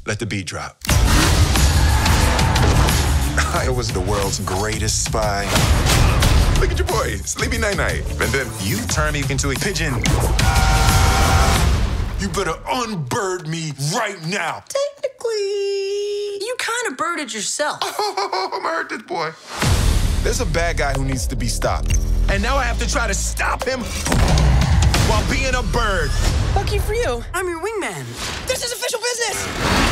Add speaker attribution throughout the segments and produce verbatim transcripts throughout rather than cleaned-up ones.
Speaker 1: Let the beat drop. I was the world's greatest spy. Look at your boy, Sleepy Night Night. And then you turn me into a pigeon. You better unbird me right now.
Speaker 2: Technically, you kind of birded yourself.
Speaker 1: Oh, I'm hurt this boy. There's a bad guy who needs to be stopped. And now I have to try to stop him while being a bird.
Speaker 2: Lucky for you, I'm your wingman. This is official business.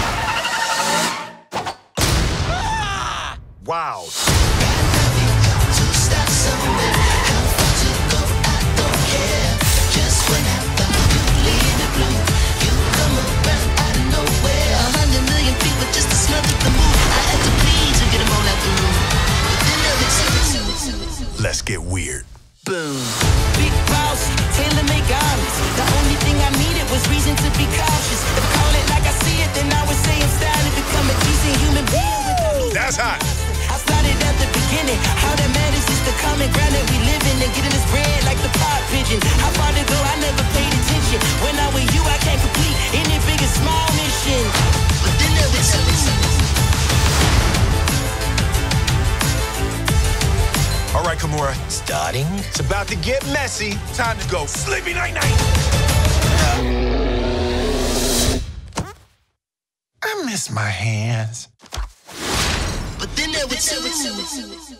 Speaker 1: Ah! Wow. Let's get weird.
Speaker 3: Boom. Big boss, tailor-made garments. The only thing I needed was reason to be cautious. If I call it like I see it, then I would say I'm styling to become a decent human being without losing.
Speaker 1: That's hot.
Speaker 3: I started at the beginning. How that matters is the common ground that we live in and getting this bread like the pod pigeon. How far to go, I never paid attention. When I'm with you, I can't complete any big or small mission. But then there was
Speaker 1: All right, Kimura.
Speaker 3: starting.
Speaker 1: It's about to get messy. Time to go. Sleepy Night Night. I miss my hands.
Speaker 3: But then there were two.